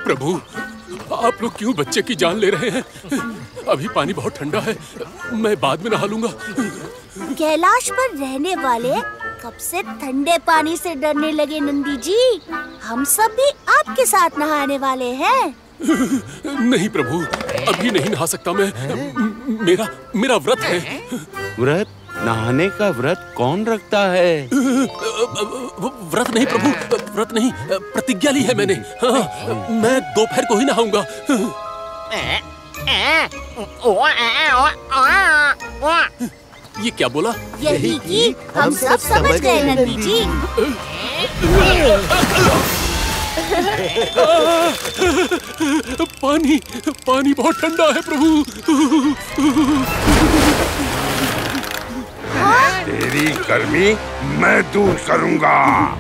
प्रभु, आप लोग क्यों बच्चे की जान ले रहे हैं? अभी पानी बहुत ठंडा है, मैं बाद में नहा लूंगा। कैलाश पर रहने वाले कब से ठंडे पानी से डरने लगे नंदी जी? हम सब भी आपके साथ नहाने वाले हैं। नहीं प्रभु, अभी नहीं नहा सकता मैं। मेरा व्रत है। व्रत? नहाने का व्रत कौन रखता है? व्रत नहीं प्रभु, व्रत नहीं, प्रतिज्ञा ली है मैंने। हाँ, मैं दोपहर को ही नहाऊंगा। ये क्या बोला? यही कि हम सब समझ गए नंदी जी। पानी बहुत ठंडा है प्रभु। तेरी गर्मी मैं दूर करूंगा।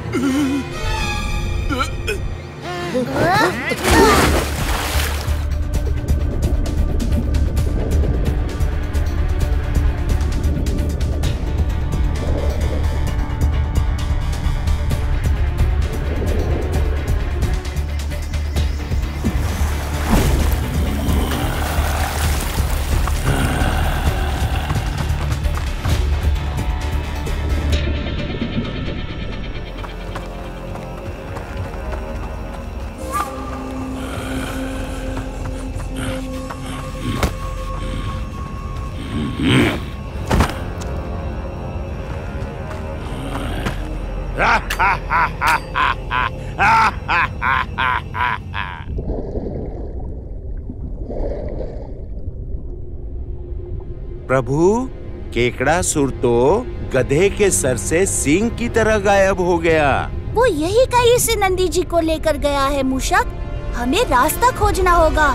प्रभु, केकड़ासुर तो गधे के सर से सींग की तरह गायब हो गया। वो यही कहीं से नंदी जी को लेकर गया है मूषक। हमें रास्ता खोजना होगा।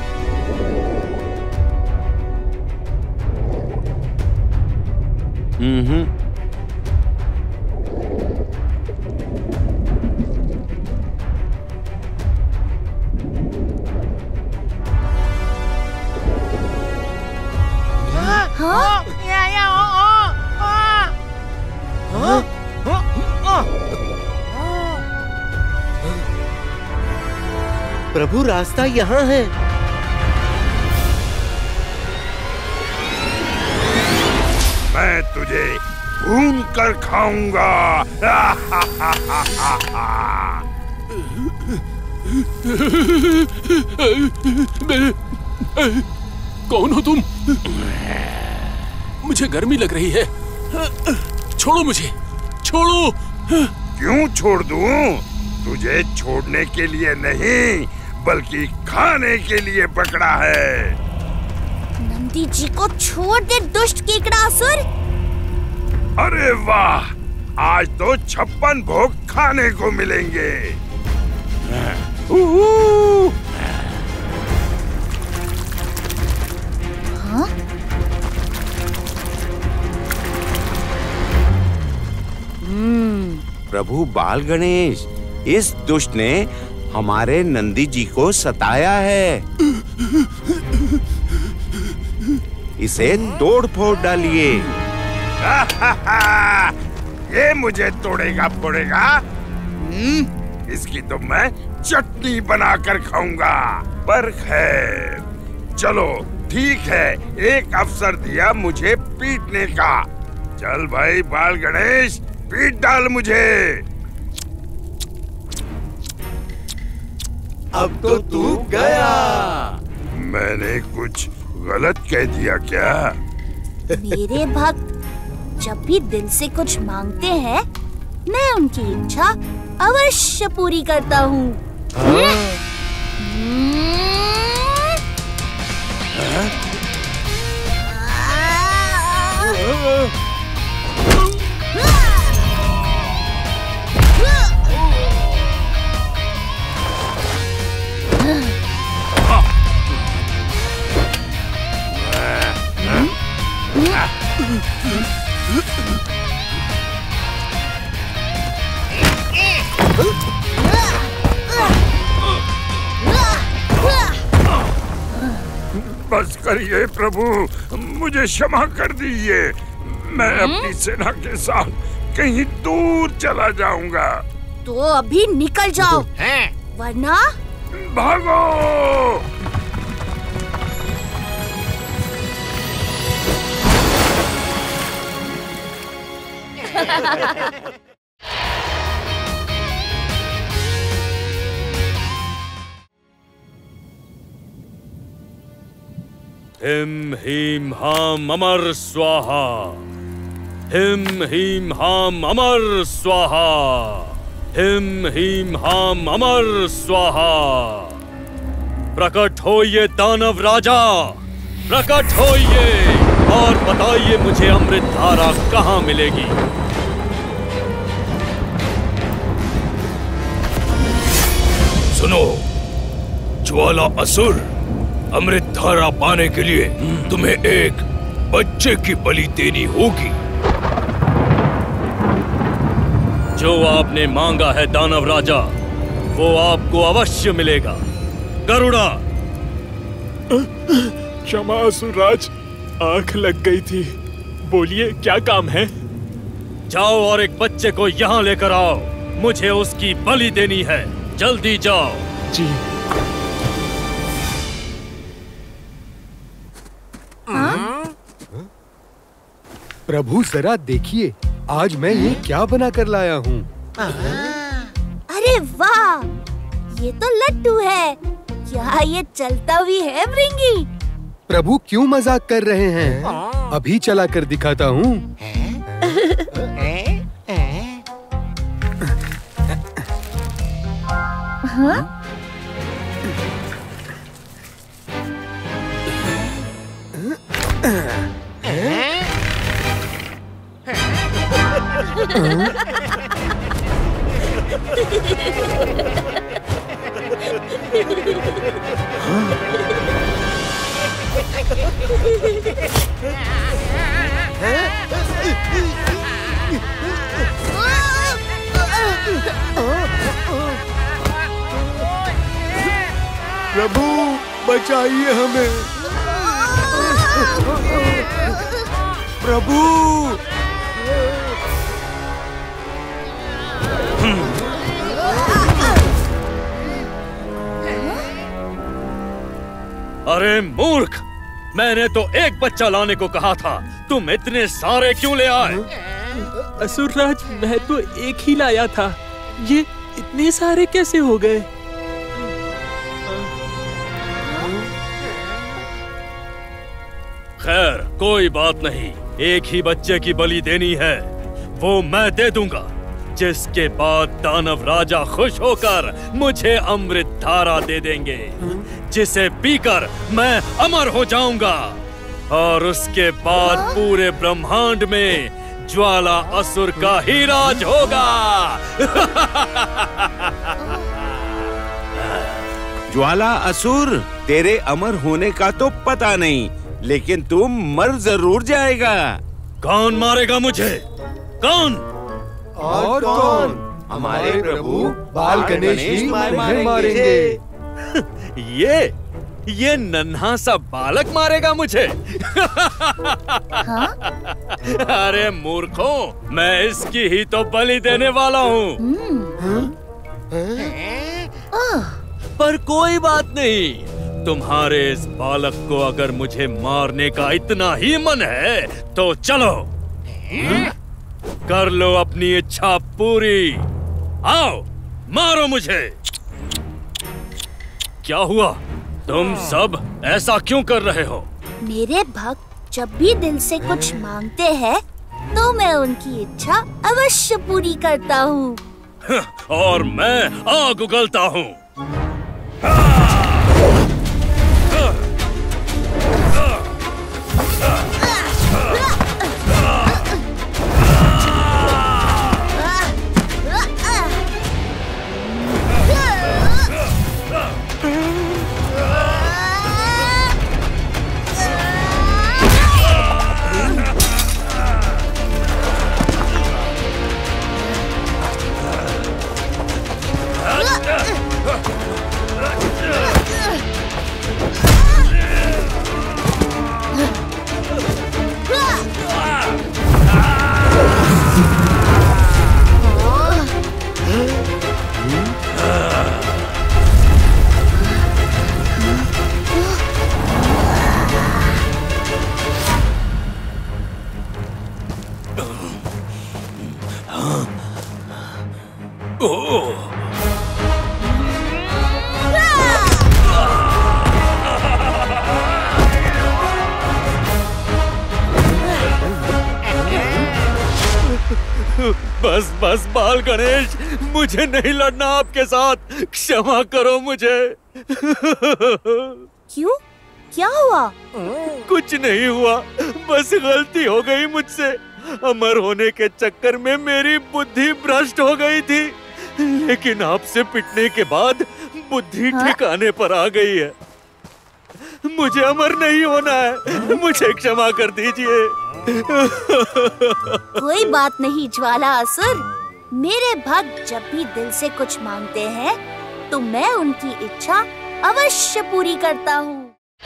प्रभु, रास्ता यहाँ है। मैं तुझे भून कर खाऊंगा। कौन हो तुम? मुझे गर्मी लग रही है। छोड़ो मुझे, छोड़ो। क्यों छोड़ दूं? तुझे छोड़ने के लिए नहीं, बल्कि खाने के लिए पकड़ा है। नंदी जी को छोड़ दे दुष्ट केकड़ासुर। अरे वाह, आज तो 56 भोग खाने को मिलेंगे। हाँ? प्रभु बाल गणेश, इस दुष्ट ने हमारे नंदी जी को सताया है। इसे तोड़ फोड़ डालिए। ये मुझे तोड़ेगा फोड़ेगा? इसकी तो मैं चटनी बनाकर खाऊंगा। पर खैर, चलो ठीक है, एक अवसर दिया मुझे पीटने का। चल भाई बाल गणेश, पीट डाल मुझे। अब तो तू गया। मैंने कुछ गलत कह दिया क्या? मेरे भक्त जब भी दिल से कुछ मांगते हैं, मैं उनकी इच्छा अवश्य पूरी करता हूँ। बस करिए प्रभु, मुझे क्षमा कर दीजिए। मैं अपनी सेना के साथ कहीं दूर चला जाऊंगा। तो अभी निकल जाओ, वरना भागो। हिम हीम हाम अमर स्वाहा। हिम हीम हाम अमर स्वाहा। हिम हीम हाम अमर स्वाहा। प्रकट होइए दानव राजा, प्रकट होइए और बताइए मुझे अमृत धारा कहाँ मिलेगी। सुनो ज्वाला असुर, अमृत धारा पाने के लिए तुम्हें एक बच्चे की बलि देनी होगी। जो आपने मांगा है दानव राजा, वो आपको अवश्य मिलेगा। गरुड़ा। क्षमा असुरराज, आंख लग गई थी। बोलिए क्या काम है? जाओ और एक बच्चे को यहाँ लेकर आओ, मुझे उसकी बलि देनी है। जल्दी जाओ। जी। प्रभु जरा देखिए, आज मैं ये क्या बना कर लाया हूँ। अरे वाह, ये तो लड्डू है। क्या ये चलता भी है भृंगी? प्रभु क्यों मजाक कर रहे हैं? अभी चला कर दिखाता हूँ। हाँ? प्रभु बचाइए हमें। प्रभु। अरे मूर्ख, मैंने तो एक बच्चा लाने को कहा था, तुम इतने सारे क्यों ले आए? असुरराज, मैं तो एक ही लाया था, ये इतने सारे कैसे हो गए? खैर कोई बात नहीं, एक ही बच्चे की बलि देनी है, वो मैं दे दूंगा, जिसके बाद दानव राजा खुश होकर मुझे अमृत धारा दे देंगे, जिसे पीकर मैं अमर हो जाऊंगा और उसके बाद पूरे ब्रह्मांड में ज्वाला असुर का ही राज होगा। ज्वाला असुर, तेरे अमर होने का तो पता नहीं, लेकिन तू मर जरूर जाएगा। कौन मारेगा मुझे? कौन? और कौन? हमारे प्रभु बाल गणेश ही मारेंगे। ये नन्हा सा बालक मारेगा मुझे? हाँ? अरे मूर्खों, मैं इसकी ही तो बलि देने वाला हूँ। पर कोई बात नहीं, तुम्हारे इस बालक को अगर मुझे मारने का इतना ही मन है तो चलो, कर लो अपनी इच्छा पूरी। आओ, मारो मुझे। क्या हुआ? तुम सब ऐसा क्यों कर रहे हो? मेरे भक्त जब भी दिल से कुछ मांगते हैं, तो मैं उनकी इच्छा अवश्य पूरी करता हूँ। और मैं आग उगलता हूँ। बस बस बाल गणेश, मुझे नहीं लड़ना आपके साथ। क्षमा करो मुझे। क्यों? क्या हुआ? कुछ नहीं हुआ, बस गलती हो गई मुझसे। अमर होने के चक्कर में मेरी बुद्धि भ्रष्ट हो गई थी, लेकिन आपसे पिटने के बाद बुद्धि ठिकाने पर आ गई है। मुझे अमर नहीं होना है, मुझे क्षमा कर दीजिए। कोई बात नहीं ज्वाला असुर। मेरे भक्त जब भी दिल से कुछ मांगते हैं तो मैं उनकी इच्छा अवश्य पूरी करता हूँ।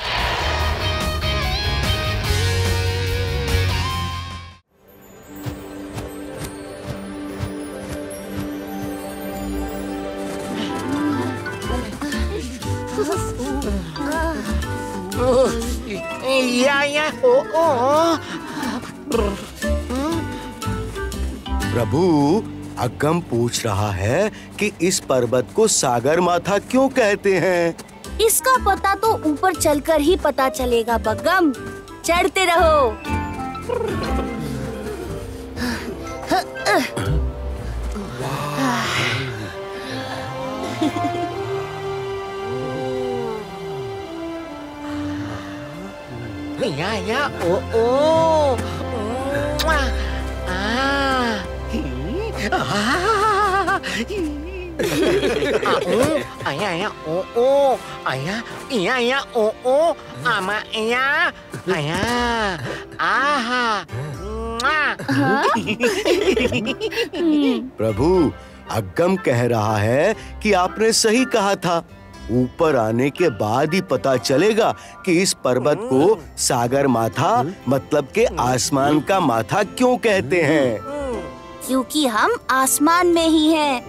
प्रभु, अगम पूछ रहा है कि इस पर्वत को सागर माथा क्यों कहते हैं? इसका पता तो ऊपर चलकर ही पता चलेगा बग्गम। चढ़ते रहो। प्रभु, अगम कह रहा है कि आपने सही कहा था। ऊपर आने के बाद ही पता चलेगा कि इस पर्वत को सागर माथा मतलब के आसमान का माथा क्यों कहते हैं। क्योंकि हम आसमान में ही हैं।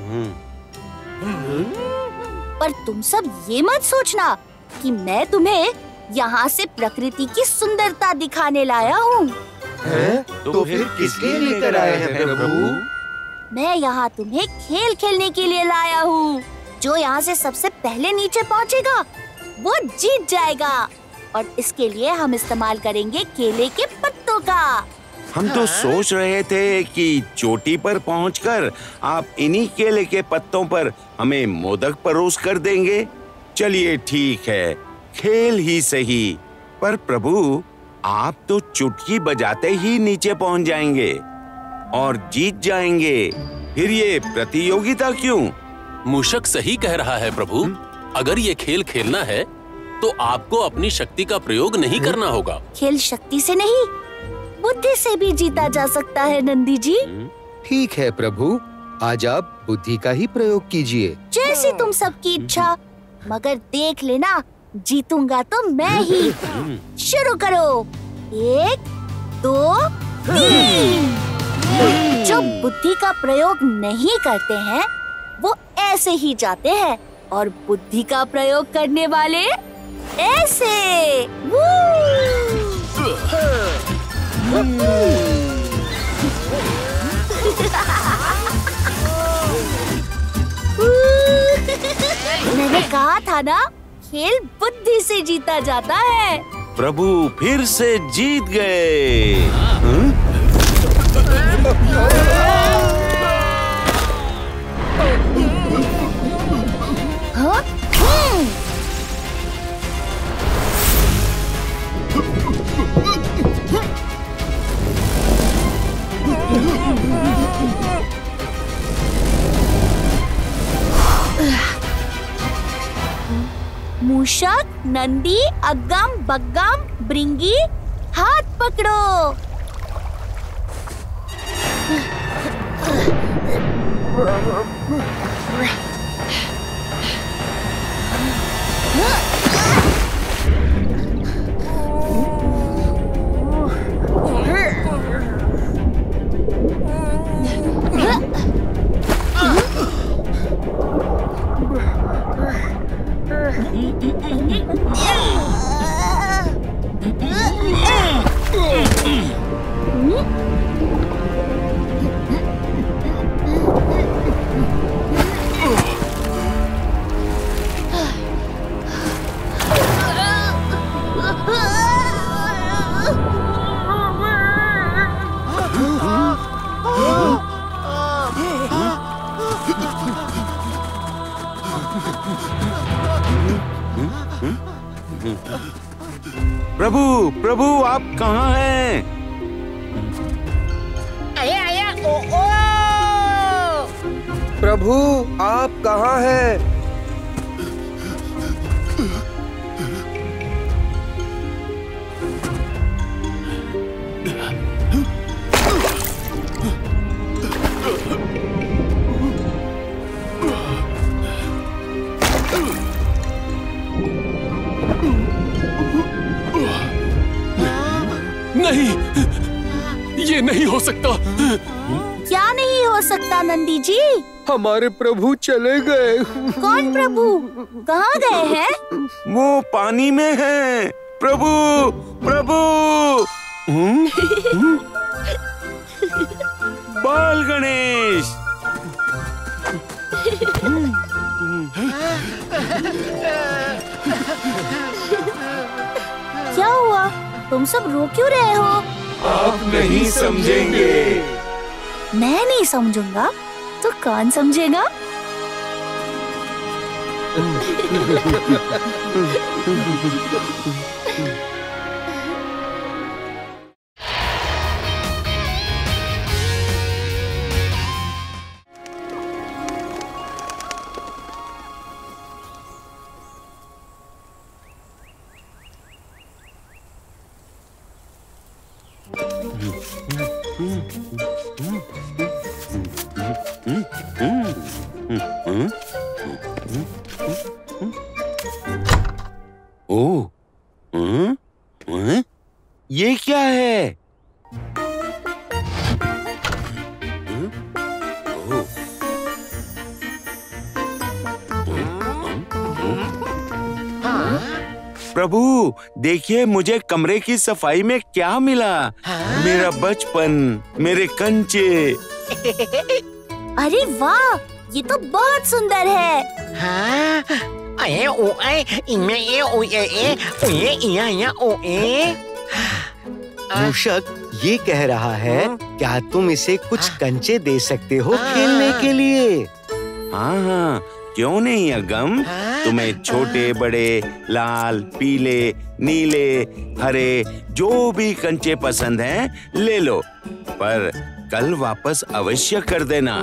पर तुम सब ये मत सोचना कि मैं तुम्हें यहाँ से प्रकृति की सुंदरता दिखाने लाया हूँ। तो फिर किस लिए लेकर आए हैं प्रभु? मैं यहाँ तुम्हें खेल खेलने के लिए लाया हूँ। जो यहाँ से सबसे पहले नीचे पहुँचेगा वो जीत जाएगा। और इसके लिए हम इस्तेमाल करेंगे केले के पत्तों का। हम तो सोच रहे थे कि चोटी पर पहुंचकर आप इन्हीं केले के पत्तों पर हमें मोदक परोस कर देंगे। चलिए ठीक है, खेल ही सही। पर प्रभु, आप तो चुटकी बजाते ही नीचे पहुंच जाएंगे और जीत जाएंगे। फिर ये प्रतियोगिता क्यों? मूषक सही कह रहा है प्रभु। अगर ये खेल खेलना है तो आपको अपनी शक्ति का प्रयोग नहीं करना होगा। खेल शक्ति से नहीं, बुद्धि से भी जीता जा सकता है नंदी जी। ठीक है प्रभु, आज आप बुद्धि का ही प्रयोग कीजिए। जैसी तुम सबकी इच्छा, मगर देख लेना जीतूंगा तो मैं ही। शुरू करो। 1, 2, 3। जो बुद्धि का प्रयोग नहीं करते हैं वो ऐसे ही जाते हैं, और बुद्धि का प्रयोग करने वाले ऐसे। मैंने कहा था ना, खेल बुद्धि से जीता जाता है। प्रभु फिर से जीत गए। हाँ? मूषक, नंदी, अगम, बग्गम, भृंगी, हाथ पकड़ो। प्रभु, प्रभु आप कहाँ हैं? आया आया ओ ओ। प्रभु आप कहाँ हैं? नहीं, ये नहीं हो सकता। क्या नहीं हो सकता नंदी जी? हमारे प्रभु चले गए। कौन प्रभु? कहाँ गए हैं? वो पानी में हैं। प्रभु, प्रभु। बाल गणेश। क्या हुआ? तुम सब रो क्यों रहे हो? आप नहीं समझेंगे। मैं नहीं समझूंगा तो कौन समझेगा? ओह, ये क्या है? प्रभु देखिए मुझे कमरे की सफाई में क्या मिला। मेरा बचपन, मेरे कंचे। अरे वाह, ये तो बहुत सुंदर है। हाँ, आए ओ आए, इनमें ये ओ ये ओ ये ओ ए। मूषक ये कह रहा है, क्या तुम इसे कुछ कंचे दे सकते हो खेलने के लिए? हाँ हाँ, क्यों नहीं अगम। तुम्हें छोटे बड़े, लाल, पीले, नीले, हरे जो भी कंचे पसंद हैं ले लो, पर कल वापस अवश्य कर देना।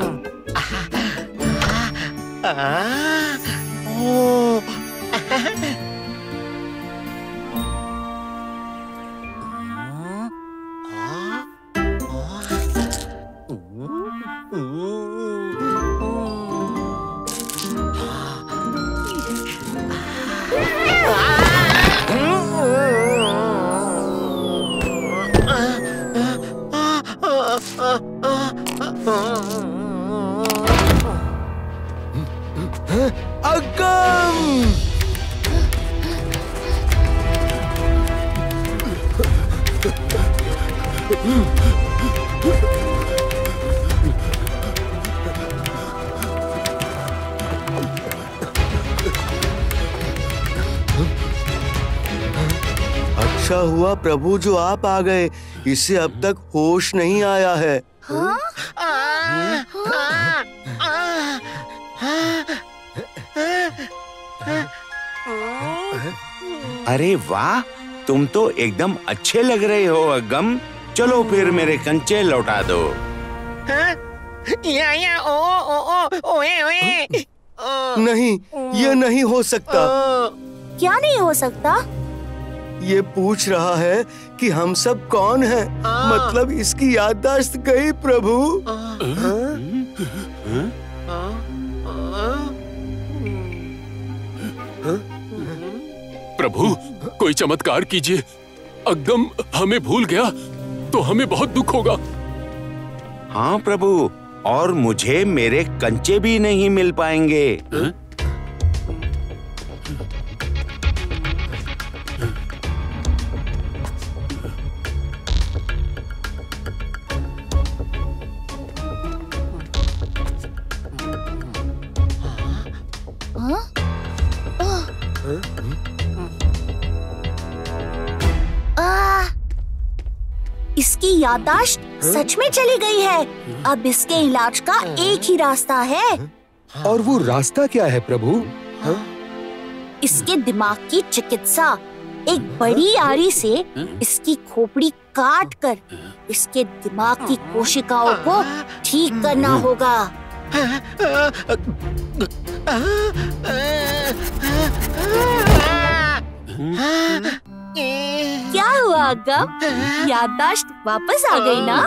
अच्छा हुआ प्रभु जो आप आ गए, इसे अब तक होश नहीं आया है। हाँ? अरे वाह, तुम तो एकदम अच्छे लग रहे हो अगम। चलो फिर मेरे कंचे लौटा दो। या ओ ओ ओ ओए ओए। नहीं, ये नहीं हो सकता। क्या नहीं हो सकता? ये पूछ रहा है कि हम सब कौन हैं। मतलब इसकी याददाश्त गई प्रभु। प्रभु कोई चमत्कार कीजिए। अगम हमें भूल गया तो हमें बहुत दुख होगा। हाँ प्रभु, और मुझे मेरे कंचे भी नहीं मिल पाएंगे। इसकी याददाश्त सच में चली गई है। अब इसके इलाज का एक ही रास्ता है, और वो रास्ता क्या है प्रभु? इसके दिमाग की चिकित्सा। एक बड़ी आरी से इसकी खोपड़ी काट कर इसके दिमाग की कोशिकाओं को ठीक करना होगा। क्या हुआ अगम? याददाश्त वापस आ गई ना?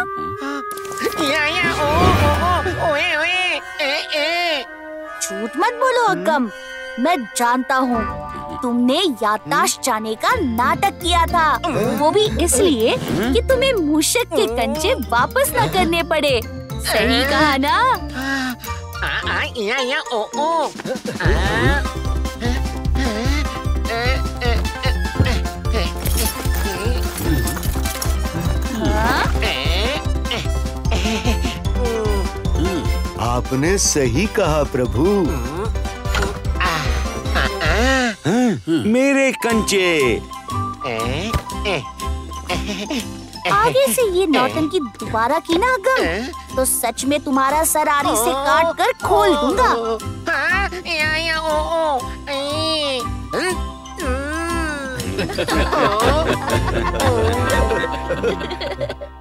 झूठ मत बोलो अगम, मैं जानता हूँ तुमने याददाश्त जाने का नाटक किया था, वो भी इसलिए कि तुम्हें मूषक के कंचे वापस न करने पड़े। सही कहा ना? आपने सही कहा प्रभु। मेरे कंचे। आगे से ये नौटंकी दोबारा की ना अगम, तो सच में तुम्हारा सर आरी से काट कर खोल दूंगा।